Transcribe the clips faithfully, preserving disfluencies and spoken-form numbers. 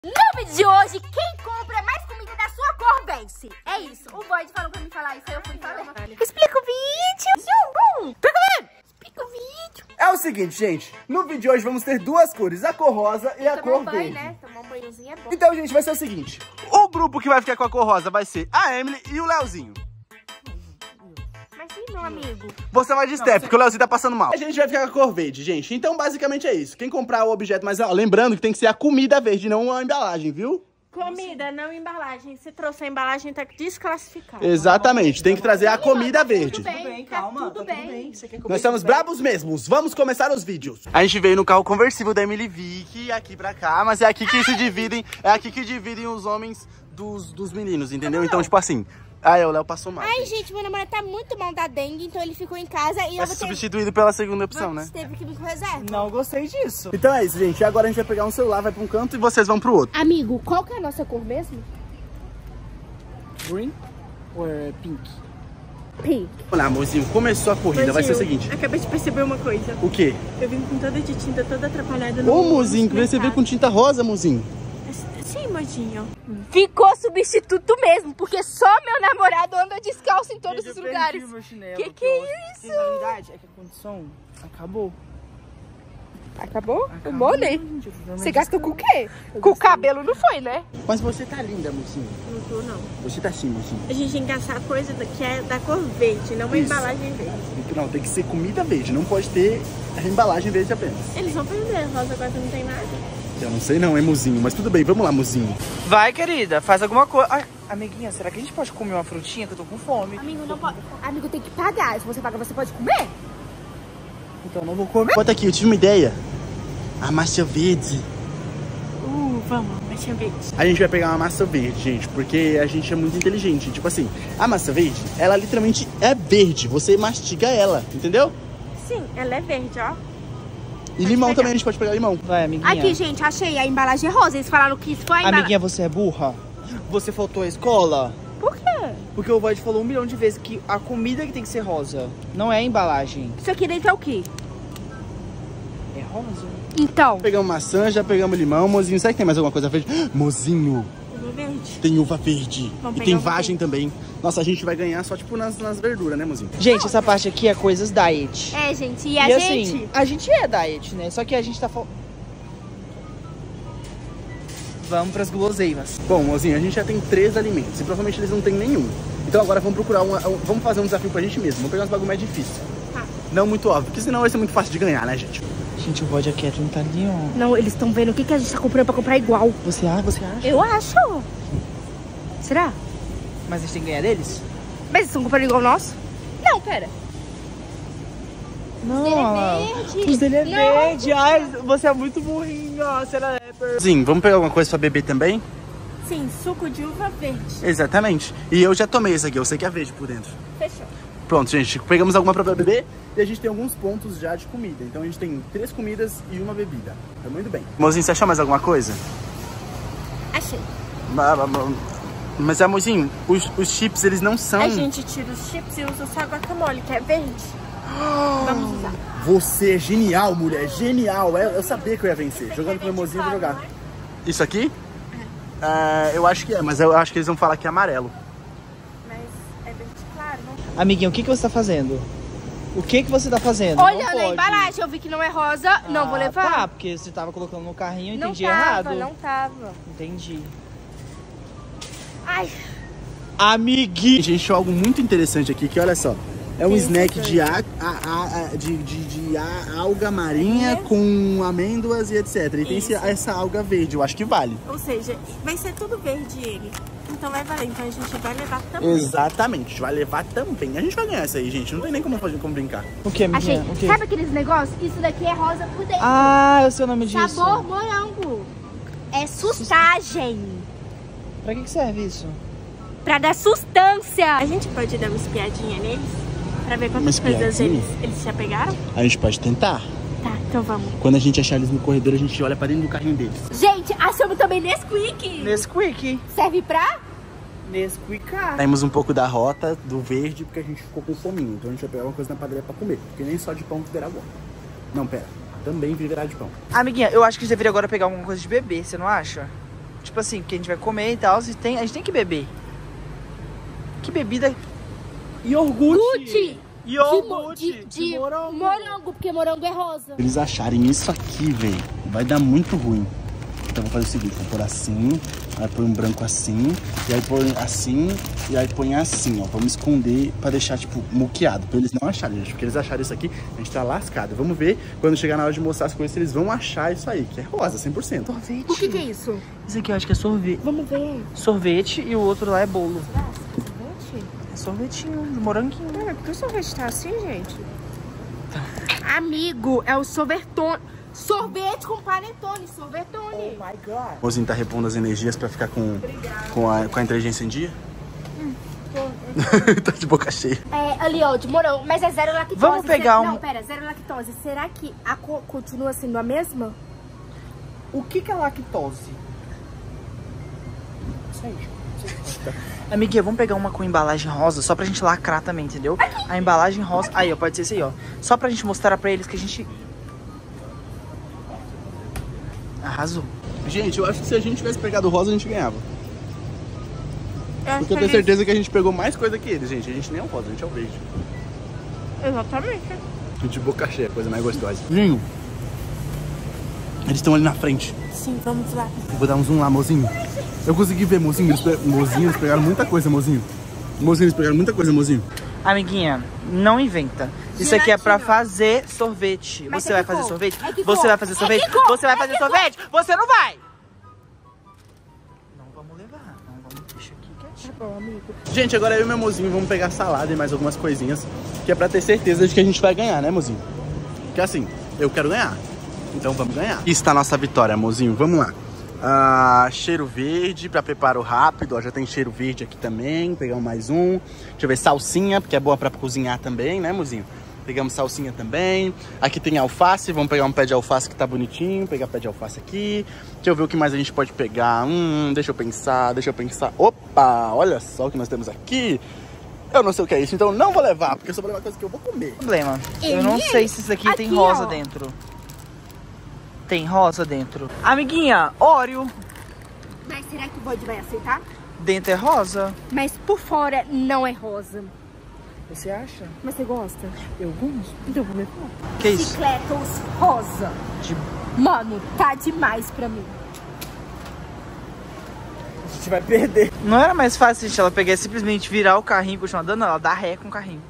No vídeo de hoje, quem compra mais comida da sua cor vence. É isso. O Void falou pra mim falar isso, aí eu fui falar. Explica o vídeo. Explica o vídeo. É o seguinte, gente. No vídeo de hoje vamos ter duas cores, a cor rosa e a Tomar cor um banho, verde. né? Tomar um banhozinho é bom. Então, gente, vai ser o seguinte. O grupo que vai ficar com a cor rosa vai ser a Emily e o Leozinho. Mas sim, meu amigo. Você vai de step, porque o Leozinho tá passando mal. A gente vai ficar com a cor verde, gente. Então, basicamente é isso. Quem comprar o objeto, mas ó, lembrando que tem que ser a comida verde, não a embalagem, viu? Comida, não embalagem. Se trouxer a embalagem, tá desclassificado. Exatamente, tem que trazer a comida verde. Tudo bem, bem, tá calma, tudo tá bem. tudo bem. Você quer comer Nós estamos brabos mesmos. Vamos começar os vídeos. A gente veio no carro conversível da Emily Vick aqui pra cá, mas é aqui que se dividem, é aqui que dividem os homens dos, dos meninos, entendeu? Então, tipo assim, aí o Léo passou mal. Ai, gente, meu namorado tá muito mal da dengue, então ele ficou em casa e eu Vai vou ser ter... substituído pela segunda opção, né? Teve que vir com reserva. Não gostei disso. Então é isso, gente. Agora a gente vai pegar um celular, vai pra um canto e vocês vão pro outro. Amigo, qual que é a nossa cor mesmo? Green or pink? Pink. Olha, amorzinho, começou a corrida, vai ser o seguinte. Acabei de perceber uma coisa. O quê? Eu vim com toda de tinta, toda atrapalhada no Ô, mozinho, que você veio com tinta rosa, mozinho. Sim, mozinho. Ficou substituto mesmo, porque só meu namorado anda descalço em todos os lugares. Que que é isso? Na verdade, é que a condição acabou. Acabou? Acabou, O money? gente, eu totalmente Você gastou com o descalço. quê? Com o cabelo não foi, né? Mas você tá linda, mozinho. Não tô, não. Você tá assim, mozinho. A gente tem que gastar coisa da- que é da cor verde, não uma Isso. embalagem verde. Não, tem que ser comida verde, não pode ter a embalagem verde apenas. Eles vão perder, rosa agora não tem nada. Eu não sei não, é mozinho, mas tudo bem, vamos lá, mozinho. Vai, querida, faz alguma coisa. Ai, amiguinha, será que a gente pode comer uma frutinha que eu tô com fome? Amigo, não pode. Amigo, tem que pagar. Se você paga, você pode comer? Então não vou comer. Bota aqui, eu tive uma ideia. A massa verde. Uh, vamos, mas tinha verde. A gente vai pegar uma massa verde, gente, porque a gente é muito inteligente. Tipo assim, a massa verde, ela literalmente é verde. Você mastiga ela, entendeu? Sim, ela é verde, ó. E limão pegar. também, a gente pode pegar limão. Vai, amiguinha. Aqui, gente, achei. A embalagem é rosa. Eles falaram que isso foi a embalagem. Amiguinha, você é burra? Você faltou à escola? Por quê? Porque o Void falou um milhão de vezes que a comida que tem que ser rosa, não é a embalagem. Isso aqui dentro é o quê? É rosa. Então. Pegamos maçã, já pegamos limão, mozinho. Será que tem mais alguma coisa verde? Mozinho, Uva verde. tem uva verde. Vamos E pegar tem uva vagem também. Nossa, a gente vai ganhar só tipo nas, nas verduras, né, mozinho? Gente, essa parte aqui é coisas diet. É, gente. E a e gente? assim, a gente é diet, né? Só que a gente tá falando... Vamos pras guloseimas. Bom, mozinho, a gente já tem três alimentos e provavelmente eles não têm nenhum. Então agora vamos procurar uma, um, vamos fazer um desafio pra gente mesmo. Vamos pegar uns bagulho mais difícil. Tá. Não muito óbvio, porque senão vai ser muito fácil de ganhar, né, gente? Gente, o Void aqui é trinta leão. Não, eles estão vendo o que, que a gente tá comprando pra comprar igual. Você acha? Você acha? Eu acho. Será? Mas a gente tem que ganhar deles? Mas eles estão comprando igual o nosso? Não, pera. Não. Ele é verde. Os dele é Não. verde. Ai, você é muito burrinho. Você é rapper. Mozinho, vamos pegar alguma coisa pra beber também? Sim, suco de uva verde. Exatamente. E eu já tomei esse aqui, eu sei que é verde por dentro. Fechou. Pronto, gente, pegamos alguma pra beber e a gente tem alguns pontos já de comida. Então a gente tem três comidas e uma bebida. Tá muito bem. Mozinho, você achou mais alguma coisa? Achei. Mas, mas amorzinho, os, os chips, eles não são... A gente tira os chips e usa só guacamole, que é verde. Vamos usar. Você é genial, mulher, genial. Eu, eu sabia que eu ia vencer. Jogando com o mozinho, eu vou jogar. Não é? Isso aqui? É, eu acho que é, mas eu acho que eles vão falar que é amarelo. Mas é verde claro, não? Amiguinho, o que, que você tá fazendo? O que, que você tá fazendo? Olha Não na pode. embalagem, eu vi que não é rosa, não vou Ah, levar. Tá, porque você tava colocando no carrinho, eu não entendi tava, errado. não tava. Entendi. Ai, Gente, Amiguinho. a gente achou algo muito interessante aqui, que olha só. É um Tem snack essas de, a, a, a, a- de, de, de a- alga marinha com amêndoas e etcétera. E tem esse- Isso. essa alga verde, eu acho que vale. Ou seja, vai ser tudo verde ele. Então vai valer. Então a gente vai levar também. Exatamente, a gente vai levar também. A gente vai ganhar isso aí, gente. Não tem nem como, fazer, como brincar. O que, achei. amiguinha? O que? Sabe aqueles negócios? Isso daqui é rosa por dentro. Ah, eu sei o nome disso. Sabor morango. É sustagem. Pra que, que serve isso? Pra dar sustância. A gente pode dar uma espiadinha neles? Pra ver Uma quantas coisas espiadinha? eles, eles já pegaram? A gente pode tentar. Tá, então vamos. Quando a gente achar eles no corredor, a gente olha pra dentro do carrinho deles. Gente, achamos também Nesquik. Nesquik. Serve pra? Nesquik. Saímos um pouco da rota do verde, porque a gente ficou com fominho. Então a gente vai pegar uma coisa na padaria pra comer. Porque nem só de pão viverá bom. Não, pera. Também viverá de pão. Amiguinha, eu acho que a gente deveria agora pegar alguma coisa de bebê, você não acha? Tipo assim, porque a gente vai comer e tal, e tem, a gente tem que beber. Que bebida? Iogurte. Iogurte. De, de, de morango. morango, porque morango é rosa. Se eles acharem isso aqui, velho, vai dar muito ruim. Então eu vou fazer o seguinte, vou pôr assim, aí põe um branco assim, e aí põe assim, e aí põe assim, ó. Vamos esconder pra deixar, tipo, muqueado, pra eles não acharem, gente. Porque eles acharem isso aqui, a gente tá lascado. Vamos ver, quando chegar na hora de mostrar as coisas, se eles vão achar isso aí, que é rosa, cem por cento. Sorvete. O que que é isso? Isso aqui eu acho que é sorvete. Vamos ver. Sorvete e o outro lá é bolo. Sorvete? É sorvetinho, de moranguinho. Cara, por que o sorvete tá assim, gente? Amigo, é o sorvetone. Sorvete com panetone, sorvetone. Oh my God. O mozinho tá repondo as energias pra ficar com, com, a, com a inteligência em dia. Hum, Tá de boca cheia. É, ali ó, de morango, mas é zero lactose. Vamos pegar Será... um... Não, pera, zero lactose. Será que a co continua sendo a mesma? O que que é lactose? Isso aí. Amiguinha, vamos pegar uma com embalagem rosa, só pra gente lacrar também, entendeu? A embalagem rosa... Aí, ó, pode ser isso aí, ó. Só pra gente mostrar pra eles que a gente... Arrasou. Gente, eu acho que se a gente tivesse pegado o rosa, a gente ganhava. Eu Porque eu tenho certeza que a gente pegou mais coisa que eles, gente. A gente nem é o rosa, a gente é o verde. Exatamente. De boca cheia, coisa mais gostosa. Vinho. Eles estão ali na frente. Sim, vamos lá. Eu vou dar um zoom lá, mozinho. Eu consegui ver, mozinho. Eles, pe... mozinho, eles pegaram muita coisa, mozinho. Mozinho, eles pegaram muita coisa, mozinho. Amiguinha, não inventa. Isso aqui é pra fazer sorvete. Mas Você é vai que fazer cor? sorvete? É que Você cor? vai fazer É sorvete? que cor? Você vai É fazer que sorvete? Você não vai! Não vamos levar. Não vamos deixar aqui quietinho. Tá bom, amigo. Gente, agora eu e meu mozinho vamos pegar salada e mais algumas coisinhas. Que é pra ter certeza de que a gente vai ganhar, né, mozinho? Porque assim, eu quero ganhar. Então vamos ganhar. Aqui está a nossa vitória, mozinho. Vamos lá. Ah, cheiro verde para preparo rápido, ó, já tem cheiro verde aqui também. Pegamos mais um. Deixa eu ver, salsinha, porque é boa para cozinhar também, né, mozinho? Pegamos salsinha também. Aqui tem alface, vamos pegar um pé de alface que tá bonitinho. Pegar pé de alface aqui. Deixa eu ver o que mais a gente pode pegar. Hum, deixa eu pensar, deixa eu pensar. Opa, olha só o que nós temos aqui. Eu não sei o que é isso, então não vou levar, porque eu só vou levar coisa que eu vou comer. Problema. Eu não sei se isso aqui, Aqui, tem rosa ó. dentro. Tem rosa dentro. Amiguinha, Oreo. Mas será que o bode vai aceitar? Dentro é rosa. Mas por fora não é rosa. Você acha? Mas você gosta? Eu gosto. Então vou levar. Que isso? Chicletos rosa. De... Mano, tá demais pra mim. A gente vai perder. Não era mais fácil, gente, ela pegar e simplesmente virar o carrinho e continuar andando? Ela dá ré com o carrinho.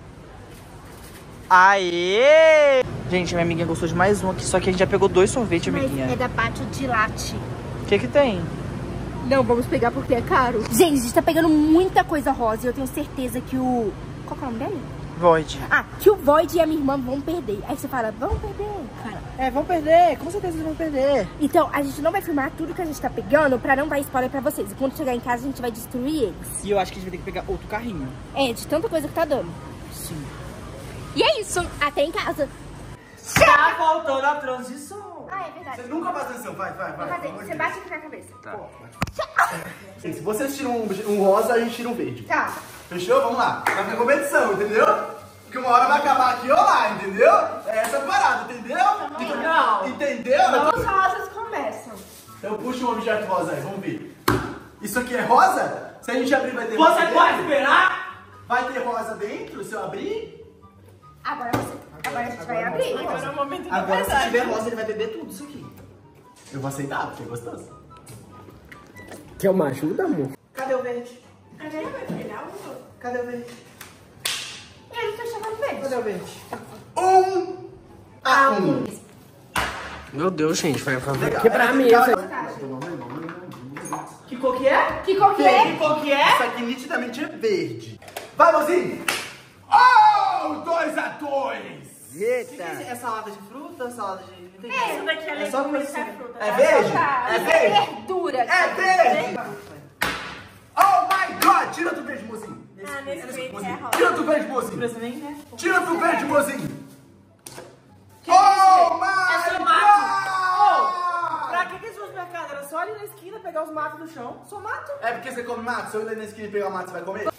Aê! Gente, minha amiguinha gostou de mais um aqui, só que a gente já pegou dois sorvetes, amiguinha. Mas é da Pátio de Latte. O que que tem? Não, vamos pegar porque é caro. Gente, a gente tá pegando muita coisa rosa e eu tenho certeza que o... Qual que é o nome dele? Void. Ah, que o Void e a minha irmã vão perder. Aí você fala, vão perder, cara. É, vão perder, com certeza eles vão perder. Então, a gente não vai filmar tudo que a gente tá pegando pra não dar spoiler pra vocês. E quando chegar em casa, a gente vai destruir eles. E eu acho que a gente vai ter que pegar outro carrinho. É, de tanta coisa que tá dando. Sim. E é isso, até em casa. Tá faltando a transição. Ah, é verdade. Você nunca faz atenção, vai, vai, Vou vai. fazer, você bate aqui na cabeça. Tá. Se vocês tiram um, um rosa, a gente tira um verde. Tá. Fechou? Vamos lá. Vai ter competição, entendeu? Porque uma hora vai acabar aqui ou lá, entendeu? É essa parada, entendeu? Não. Entendeu? Então os rosas começam. Então puxa um objeto rosa aí, vamos ver. Isso aqui é rosa? Se a gente abrir, vai ter rosa Você dentro? pode esperar? Vai ter rosa dentro se eu abrir? Agora você. Agora a gente vai abrir. Agora é o momento da Agora, se verdade. tiver rosa, ele vai beber tudo isso aqui. Eu vou aceitar, porque é gostoso. Quer uma ajuda, amor? Cadê o verde? Cadê ele vai pegar o... Cadê o verde? Eu não tô chamando verde. Cadê o verde? Um a um. Meu Deus, gente, vai, vai, vai Legal. quebrar a É, mesa. Que cor que é? Que cor que é? Que cor que é? Isso aqui nitidamente é verde. Vai, mozinho! Oh, dois a dois! Eita. É salada de fruta? Salada de... Não entendi. Isso daqui é É só legume, coisa isso é assim. fruta. É verde? Tá, É isso verde? verdura. É verde! Oh my god! Tira do verde, mozinho! Ah, nesse verde é Mozinho. rosa. Tira do verde, mozinho! Precisa nem, né? Tira do verde, mozinho! Oh my É só god! mato. Pra que que esse supermercado? Era só ali na esquina pegar os matos do chão. Só mato. É porque você come mato? Se eu ir na esquina e pegar o mato, você vai comer?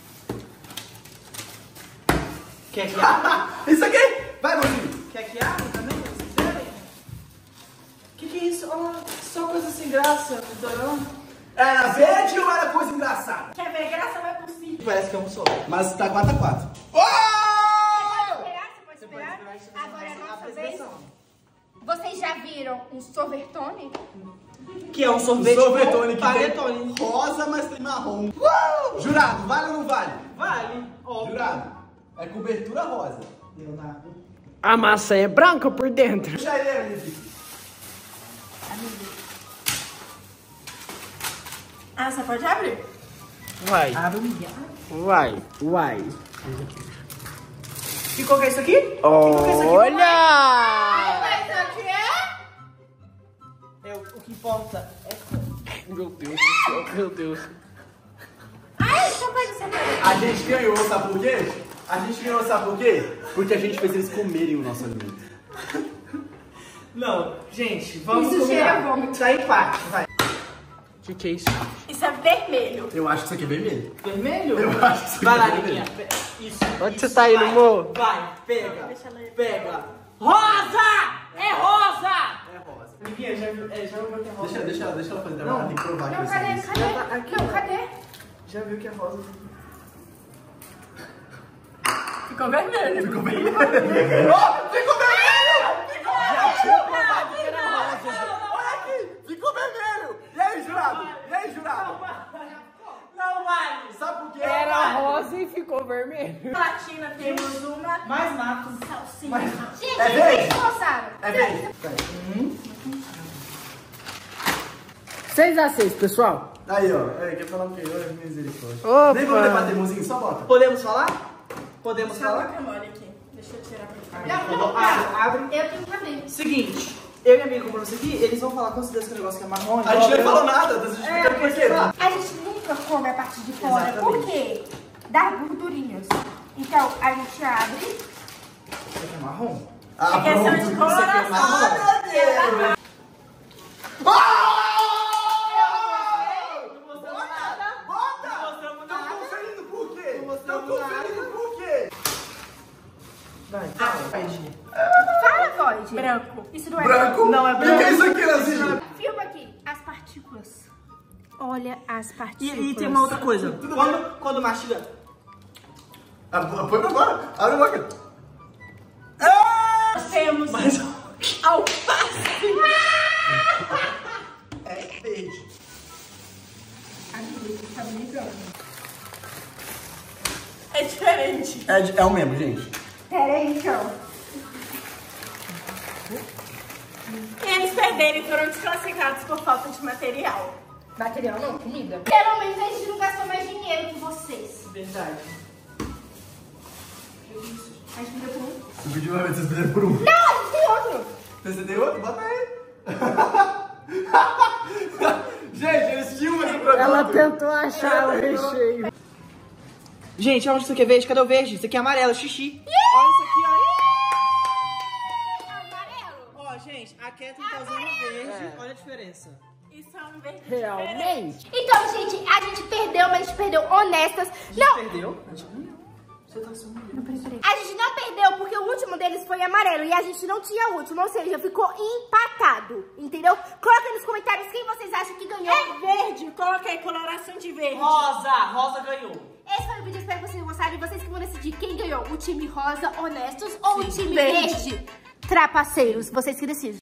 Quer que abra? Isso aqui! Vai, mozinho! Quer que abra também? Pra vocês verem? Que que é isso? Oh, só coisa sem graça. Dorão. Era verde ou era coisa engraçada? Quer ver? Graça vai por si. Parece que eu não sou. Mas tá quatro a quatro. Esperar, você pode esperar. Agora é a nossa vez. Vocês já viram um sorvetone? Que é um sorvete Sorvetone com que panetone. tem rosa, mas tem marrom. Uh! Jurado, vale ou não vale? Vale. Óbvio. Jurado, é cobertura rosa. Leonardo. A maçã é branca por dentro. Puxa aí, Amigo. Ah, você pode abrir? Vai, Abre, amiga. vai, vai. Que cor que é isso aqui? Que cor que é isso aqui? Olha! Mas o que é? É, o, o que importa é Meu Deus do céu, meu Deus. Ai, só pode ser. A gente ganhou, sabe por quê? A gente ganhou, sabe por quê? Porque a gente fez eles comerem o nosso alimento. Não, gente, vamos Isso cheira combinar. vômito. Tá empate, vai. O que, que é isso? Isso é vermelho. Eu acho que isso aqui é vermelho. Vermelho? Eu acho que isso aqui Vai lá, é vermelho. Niquinha. Pe- Isso. Onde isso, você tá indo, vai, amor? Vai, pega. Deixa ela aí. Pega. Rosa! É rosa! É rosa. Niquinha, já viu, é, já viu que é rosa? Deixa, deixa, deixa ela fazer Não. trabalho, tem que provar que Não, vai ser cadê? isso. Cadê? aqui, Não, ó. cadê? Já viu que é rosa? Ficou vermelho. Ficou vermelho! Oh, ficou vermelho! Olha aqui! Ficou vermelho! E aí, jurado? E aí, jurado? Não vale! Sabe por quê? Era rosa e ficou vermelho. Platina, temos uma Mais mato. salsinha. Gente, É verde? vocês gostaram? É verde? seis a seis, pessoal. Aí, ó. É, quer falar o quê? Olha, misericórdia. Opa. Nem vamos levar teimosinho, só bota. Podemos falar? Podemos Deixa a falar? boca mole aqui. Deixa eu tirar pra cá. Não, não, Abre, não. abre. Eu tenho que abrir. Seguinte, eu e a amiga compramos isso aqui, eles vão falar com certeza que o negócio que é marrom. A gente igual nem falou eu- nada, tá se explicando por quê? A gente nunca come a parte de fora. Exatamente. Por quê? Dá gordurinhas. Então, a gente abre. Isso aqui é marrom? Ah, É questão pronto. de Isso coloração. aqui é marrom. Ah! Bota! Bota! Tão conferindo por quê? Tão conferindo por quê? Vai, fala. Vai, Gi. Fala, Void. Branco. Isso não é Branco? Não, é O que é branco. isso aqui, Lanzinho? Filma aqui. As partículas. Olha as E, partículas. e tem uma outra coisa. Quando, quando mastiga... Ah, põe pra fora. Abre a boca. Nós temos Mas... alface. É verde. Tá brincando. É diferente. É, de- é o mesmo, gente. Pera aí, então. Eles perderam e foram desclassificados por falta de material. Material não, comida. Pelo menos a gente não gastou mais dinheiro que vocês. Verdade. A gente deu por um. O vídeo vai ver vocês fizeram por um. Não, a gente tem outro. Você tem outro? Bota aí. Gente, eles tinham esse produto. Ela tentou achar o recheio. Gente, onde isso aqui é verde? Cadê o verde? Isso aqui é amarelo, xixi. Olha isso aqui, Amarelo. ó. Ó, gente, a Kathleen tá usando verde. Olha a diferença. Isso é um verde diferente. Realmente? Então, gente, a gente perdeu, mas a gente perdeu honestas. Não, Perdeu? A gente ganhou. Você tá sendo humilhado. a gente não perdeu porque o último deles foi amarelo e a gente não tinha o último, ou seja, ficou empatado, entendeu? Coloca aí nos comentários quem vocês acham que ganhou. É verde. Coloquei coloração de verde. Rosa! Rosa ganhou. Esse foi o vídeo, espero que vocês gostaram e vocês que vão decidir quem ganhou, o time rosa, honestos ou o time verde. verde, trapaceiros, vocês que decidem.